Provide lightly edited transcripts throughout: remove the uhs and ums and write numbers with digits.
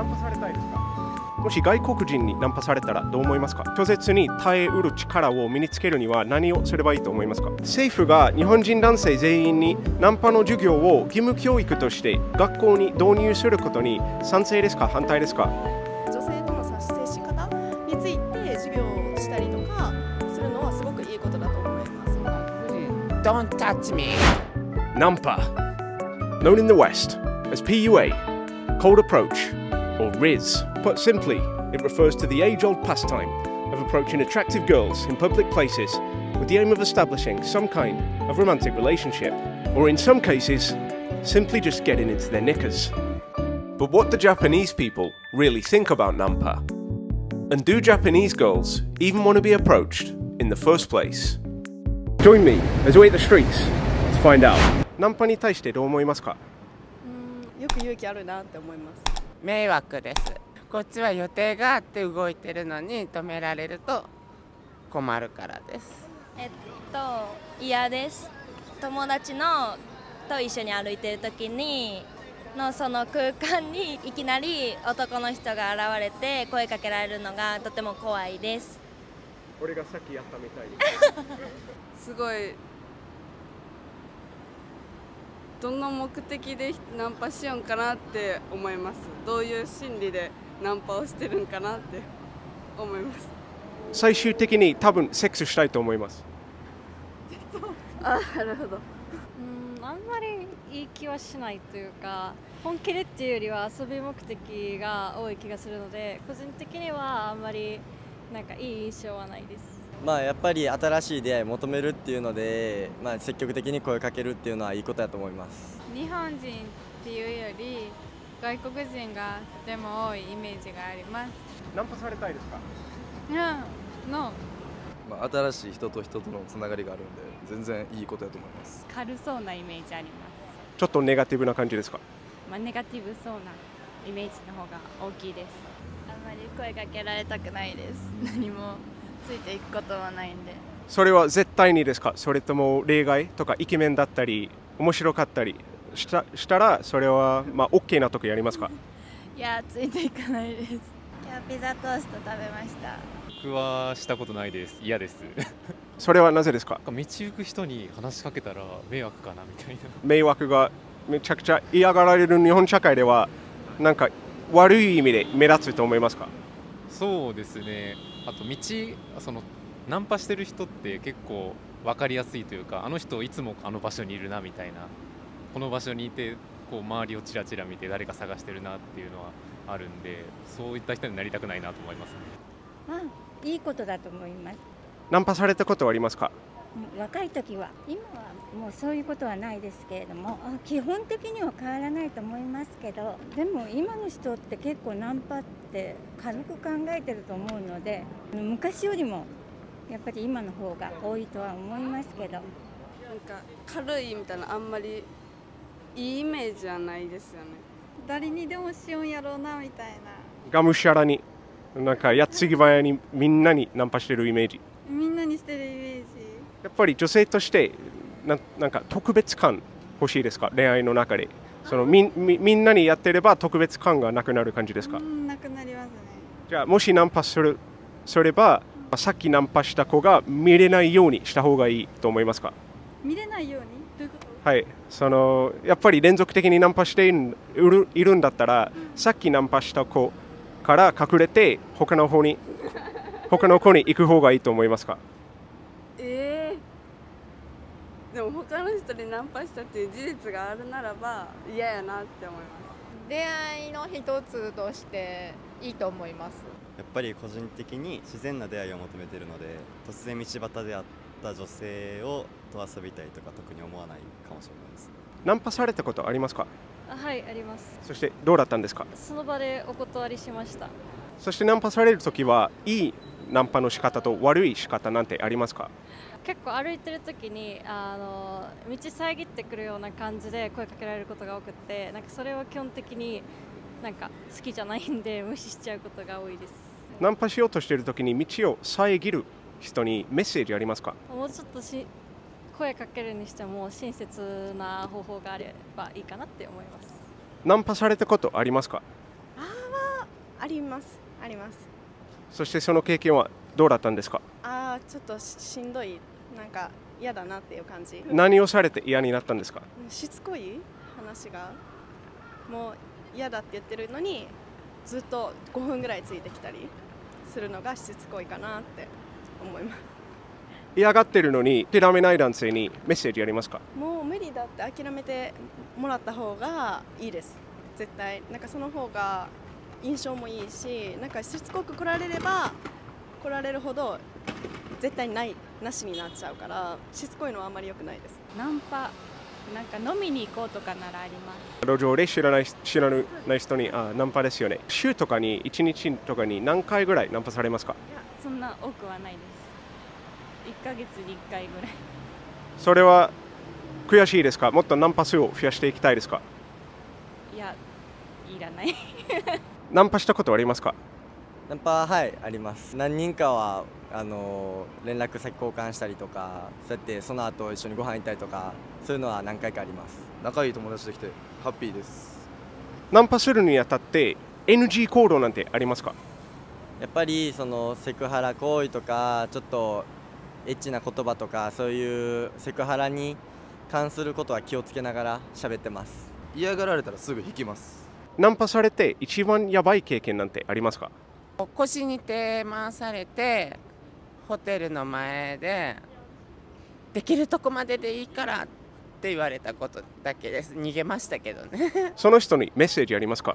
ナンパされたいですか？もし外国人にナンパされたらどう思いますか？拒絶に耐えうる力を身につけるには何をすればいいと思いますか？政府が日本人男性全員にナンパの授業を義務教育として学校に導入することに賛成ですか？反対ですか？ 女性との接し方について授業をしたりとかするのはすごくいいことだと思います。 Don't touch me. Nampa, known in the West as PUA, cold approach, or Riz. Put simply, it refers to the age-old pastime of approaching attractive girls in public places with the aim of establishing some kind of romantic relationship, or in some cases, simply just getting into their knickers. But what do Japanese people really think about Nampa? And do Japanese girls even want to be approached in the first place? Join me as we hit the streets to find out. ナンパに対してどう思いますか？ よく勇気あるなって思います。 迷惑です。こっちは予定があって動いてるのに止められると困るからです。 嫌です。友達と一緒に歩いてる時にその空間にいきなり男の人が現れて声かけられるのがとても怖いです。 俺がさっきやったみたいにすごいどの目的でナンパしようかなって思います。どういう心理でナンパをしてるんかなって思います。 最終的に多分セックスしたいと思います。 なるほど。 あんまりいい気はしないというか、本気でっていうよりは遊び目的が多い気がするので、個人的にはあんまりなんかいい印象はないです。 やっぱり新しい出会いを求めるっていうので、積極的に声をかけるっていうのはいいことだと思います。 日本人っていうより外国人がとても多いイメージがあります。 ナンパされたいですか？ 新しい人と人とのつながりがあるんで全然いいことだと思います。 軽そうなイメージあります。 ちょっとネガティブな感じですか？ ネガティブそうなイメージの方が大きいです。 あんまり声かけられたくないです。何もついていくことはないんで。 それは絶対にですか？それとも例外とかイケメンだったり面白かったりしたらそれはOK な時やりますか？ いや、ついていかないです。今日ピザトースト食べました。 僕はしたことないです。嫌です。 それはなぜですか？ 道行く人に話しかけたら迷惑かなみたいな。 迷惑がめちゃくちゃ嫌がられる日本社会ではなんか悪い意味で目立つと思いますか？ そうですね。あとナンパしてる人って結構分かりやすいというか、あの人いつもあの場所にいるなみたいな、この場所にいて周りをチラチラ見て誰か探してるなっていうのはあるんで、そういった人になりたくないなと思いますね。 いいことだと思います。 ナンパされたことはありますか？ 若い時は、今はもうそういうことはないですけれども、基本的には変わらないと思いますけど、でも今の人って結構ナンパって軽く考えてると思うので、昔よりもやっぱり今の方が多いとは思いますけど、 軽いみたいなあんまりいいイメージはないですよね。 誰にでもしようんやろうなみたいな。 がむしゃらになんかやっつぎ早にみんなにナンパしてるイメージ。 みんなにしてるイメージ。 やっぱり女性としてなんか特別感欲しいですか？恋愛の中でみんなにやってれば特別感がなくなる感じですか？ なくなりますね。 じゃあもしナンパすればさっきナンパした子が見れないようにした方がいいと思いますか？ 見れないようにどういうこと？ はい、やっぱり連続的にナンパしているんだったら、さっきナンパした子から隠れて他の子に行く方がいいと思いますか？ でも他の人にナンパしたっていう事実があるならば嫌やなって思います。 出会いの一つとしていいと思います。 やっぱり個人的に自然な出会いを求めているので、突然道端で会った女性と遊びたいとか特に思わないかもしれないです。 ナンパされたことありますか？ はい、あります。 そしてどうだったんですか？ その場でお断りしました。 そしてナンパされるときはいいナンパの仕方と悪い仕方なんてありますか？ 結構歩いてる時に道遮ってくるような感じで声かけられることが多くて、なんかそれは基本的になんか好きじゃないんで無視しちゃうことが多いです。 ナンパしようとしている時に道を遮る人にメッセージありますか？ もうちょっと声かけるにしても親切な方法があればいいかなって思います。 ナンパされたことありますか？ ありますあります。 そしてその経験はどうだったんですか？ ちょっとしんどい、なんか嫌だなっていう感じ。 何をされて嫌になったんですか？ しつこい話がもう嫌だって言ってるのにずっと5分ぐらいついてきたりするのがしつこいかなって思います。 嫌がってるのに諦めない男性にメッセージありますか？ もう無理だって諦めてもらった方がいいです。絶対なんかその方が印象もいいし、なんかしつこく来られれば来られるほど絶対なしになっちゃうから、しつこいのはあんまり良くないです。 ナンパなんか飲みに行こうとかならあります。 路上で知らない人にナンパですよね。週とかに1日とかに何回ぐらいナンパされますか？ いや、そんな多くはないです。1ヶ月に1回ぐらい。 それは悔しいですか？もっとナンパ数を増やしていきたいですか？ いや、いらないナンパしたことはありますか？ ナンパ、はいあります。何人かは連絡先交換したりとか、そうやってその後一緒にご飯行ったりとか、そういうのは何回かあります。 仲いい友達できてハッピーです。 ナンパするにあたって NG 行動なんてありますか？ やっぱりそのセクハラ行為とか、ちょっとエッチな言葉とか、そういうセクハラに関することは気をつけながら喋ってます。 嫌がられたらすぐ引きます。 ナンパされて一番やばい経験なんてありますか？ 腰に手回されてホテルの前でできるとこまででいいからって言われたことだけです。逃げましたけどねその人にメッセージありますか？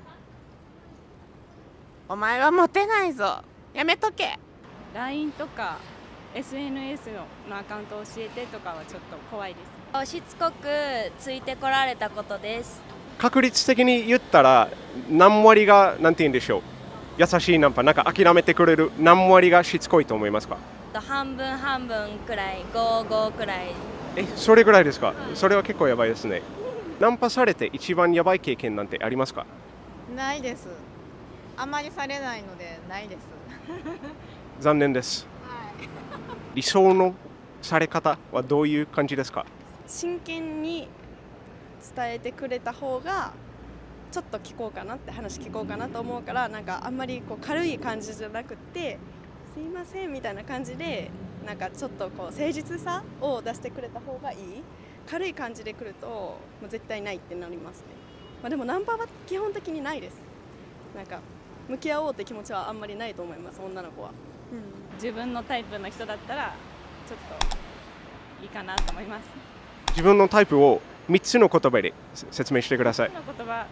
お前はモテないぞ、やめとけ。 LINE とか SNS のアカウントを教えてとかはちょっと怖いです。 しつこくついてこられたことです。 確率的に言ったら何割がなんて言うんでしょう、優しいナンパ、なんか諦めてくれる何割がしつこいと思いますか？ 半分半分くらい、5くらい。 それぐらいですか？それは結構やばいですね。ナンパされて一番やばい経験なんてありますか？ ないです。あまりされないのでないです残念です、理想のされ方はどういう感じですか？ 真剣に伝えてくれた方がちょっと聞こうかなって話聞こうかなと思うから、なんかあんまりこう軽い感じじゃなくてすいませんみたいな感じで、なんかちょっとこう誠実さを出してくれた方がいい。軽い感じで来るともう絶対ないってなりますね。でもナンパは基本的にないです。なんか向き合おうって気持ちはあんまりないと思います、女の子は。 自分のタイプの人だったらちょっといいかなと思います。 自分のタイプを3つの言葉で説明してください。 の言葉、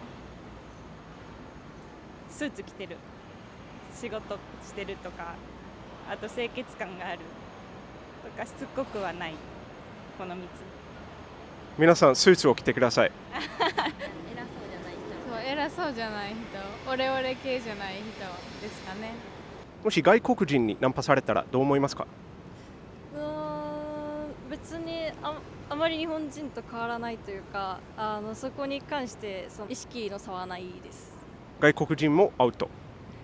スーツ着てる、仕事してるとか、あと清潔感があるとか、しつこくはない、この3つ。 皆さんスーツを着てください偉そうじゃない人、オレオレ系じゃない人ですかね。 もし外国人にナンパされたらどう思いますか？ 別にあまり日本人と変わらないというか、そこに関してその意識の差はないです。 外国人もアウト？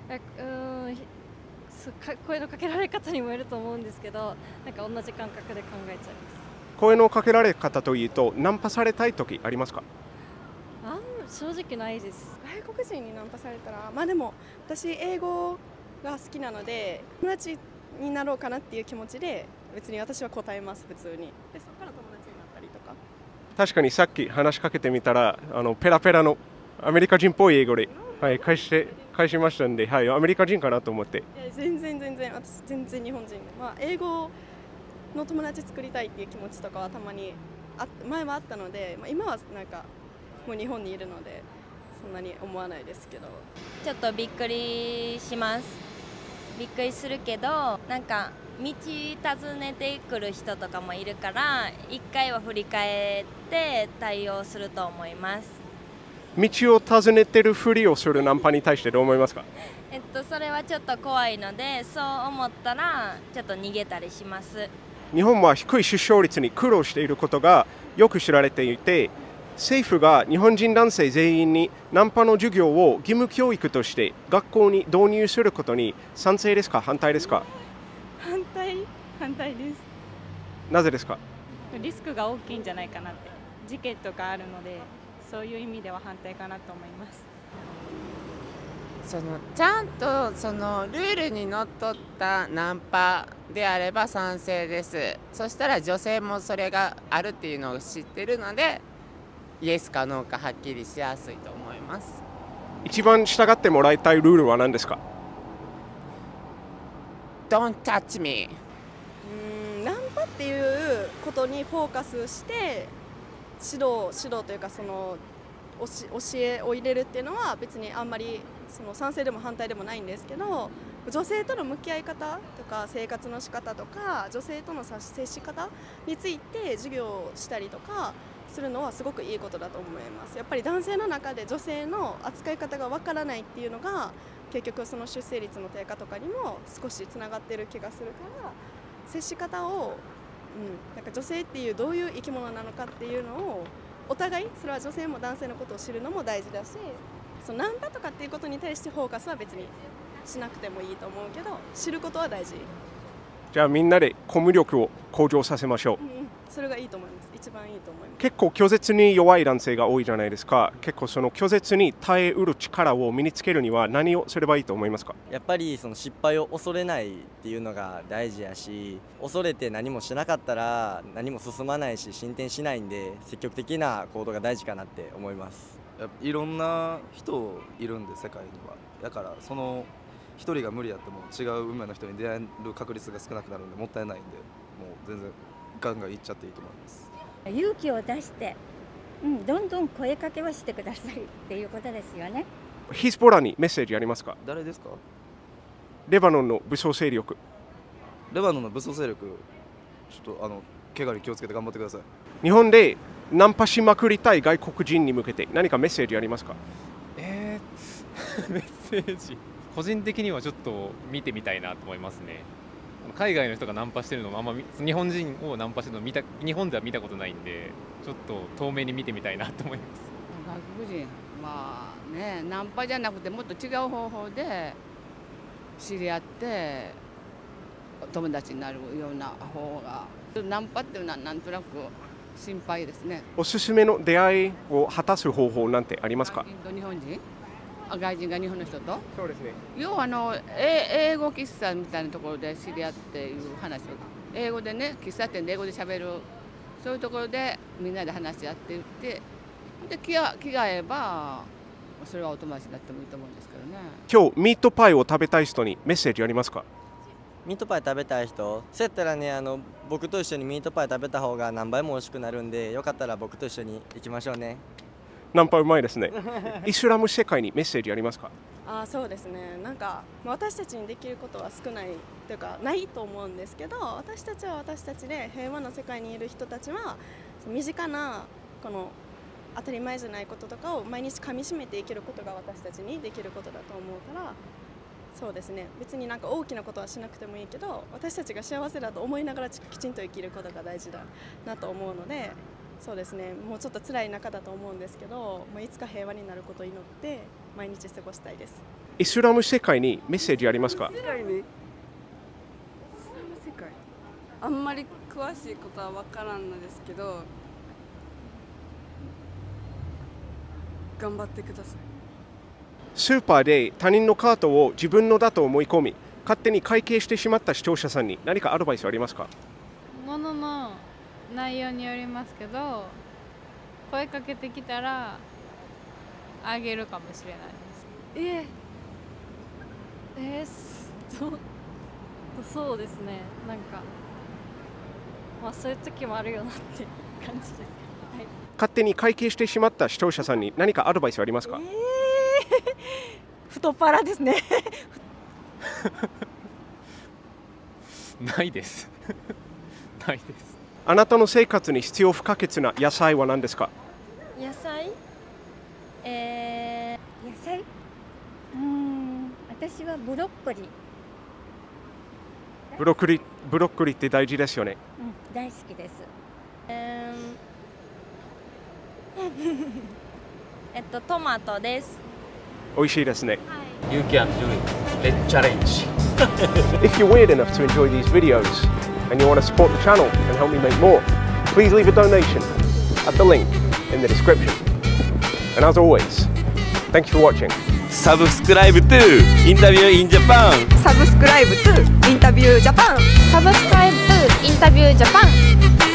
声のかけられ方にもよると思うんですけど、なんか同じ感覚で考えちゃいます。 声のかけられ方というとナンパされたい時ありますか？ 正直ないです。 外国人にナンパされたら、でも私英語が好きなので友達になろうかなっていう気持ちで別に私は答えます、普通に。でそこから友達になったりとか。 確かにさっき話しかけてみたらペラペラのアメリカ人っぽい英語で、返しましたんで、アメリカ人かなと思って。いや全然私全然日本人で、英語の友達作りたいっていう気持ちとかはたまに前はあったので、今はなんかもう日本にいるのでそんなに思わないですけど。 ちょっとびっくりします。びっくりするけど、なんか道尋ねてくる人とかもいるから一回は振り返って対応すると思います。 道を尋ねてるふりをするナンパに対してどう思いますか？ それはちょっと怖いので、そう思ったらちょっと逃げたりします。 日本は低い出生率に苦労していることがよく知られていて、政府が日本人男性全員にナンパの授業を義務教育として学校に導入することに賛成ですか、反対ですか？ 反対です。 なぜですか？ リスクが大きいんじゃないかなって、事件とかあるので、そういう意味では反対かなと思います。 ちゃんとそのルールにのっとったナンパであれば賛成です。そしたら女性もそれがあるっていうのを知ってるので、イエスかノーかはっきりしやすいと思います。 一番従ってもらいたいルールは何ですか？ Don't touch me。 ナンパっていうことにフォーカスして指導というかその教えを入れるっていうのは別にあんまりその賛成でも反対でもないんですけど、女性との向き合い方とか生活の仕方とか女性との接し方について授業をしたりとかするのはすごくいいことだと思います。やっぱり男性の中で女性の扱い方がわからないっていうのが結局その出生率の低下とかにも少しつながってる気がするから、接し方を、なんか女性っていうどういう生き物なのかっていうのをお互い、それは女性も男性のことを知るのも大事だし、そのナンパとかっていうことに対してフォーカスは別にしなくてもいいと思うけど、知ることは大事。 じゃあみんなでコミュ力を向上させましょう。 それがいいと思います。一番いいと思います。 結構拒絶に弱い男性が多いじゃないですか。結構その拒絶に耐えうる力を身につけるには何をすればいいと思いますか？ やっぱりその失敗を恐れないっていうのが大事やし、恐れて何もしなかったら何も進まないし進展しないんで、積極的な行動が大事かなって思います。 いろんな人いるんで世界には。だからその一人が無理やっても違う運命の人に出会える確率が少なくなるんでもったいないんで、もう全然ガンガンいっちゃっていいと思います。 勇気を出して、どんどん声かけをしてくださいっていうことですよね。 ヒズボラにメッセージありますか？ 誰ですか？ レバノンの武装勢力。 レバノンの武装勢力、ちょっと怪我に気をつけて頑張ってください。 日本でナンパしまくりたい外国人に向けて何かメッセージありますか？ メッセージ、個人的にはちょっと見てみたいなと思いますね。海外の人がナンパしてるのもあんま日本人をナンパしてるの日本では見たことないんで、ちょっと遠目に見てみたいなと思います。 外国人、まあね、ナンパじゃなくてもっと違う方法で知り合って友達になるような方が、ナンパっていうのはなんとなく心配ですね。 おすすめの出会いを果たす方法なんてありますか？ 日本人、外人が日本の人と、 そうですね。 要は英語喫茶みたいなところで知り合っていう話を、英語でね、喫茶店で英語で喋る、そういうところでみんなで話し合っていって、で気が合えばそれはお友達になってもいいと思うんですけどね。 今日ミートパイを食べたい人にメッセージありますか？ ミートパイ食べたい人、そうやったらね、僕と一緒にミートパイ食べた方が何倍も美味しくなるんで、よかったら僕と一緒に行きましょうね。 ナンパうまいですね。イスラム世界にメッセージありますか？ そうですね。なんか私たちにできることは少ないというかないと思うんですけど、私たちは私たちで平和な世界にいる人たちは身近なこの当たり前じゃないこととかを毎日かみしめて生きることが私たちにできることだと思うから、そうですね。別になんか大きなことはしなくてもいいけど、私たちが幸せだと思いながらきちんと生きることが大事だなと思うので。そうですね、もうちょっと辛い中だと思うんですけど、いつか平和になることを祈って毎日過ごしたいです。 イスラム世界にメッセージありますか？ イスラム世界、あんまり詳しいことは分からんのですけど、頑張ってください。 スーパーで他人のカートを自分のだと思い込み、勝手に会計してしまった視聴者さんに何かアドバイスありますか？ 物の内容によりますけど、声かけてきたらあげるかもしれないです。 そうですね。なんかそういう時もあるよなって感じです。はい、 勝手に会計してしまった視聴者さんに何かアドバイスありますか？ 太っ腹ですね。 ないですないです。 あなたの生活に必要不可欠な野菜は何ですか？ 野菜？ 野菜？私はブロッコリー。 ブロッコリーって大事ですよね。 大好きです。 トマトです。 美味しいですね。 You can do it. Let's challenge. If you're weird enough to enjoy these videos and you want to support the channel and help me make more, please leave a donation at the link in the description. And as always, thank you for watching. Subscribe to Interview in Japan. Subscribe to Interview Japan. Subscribe to Interview Japan.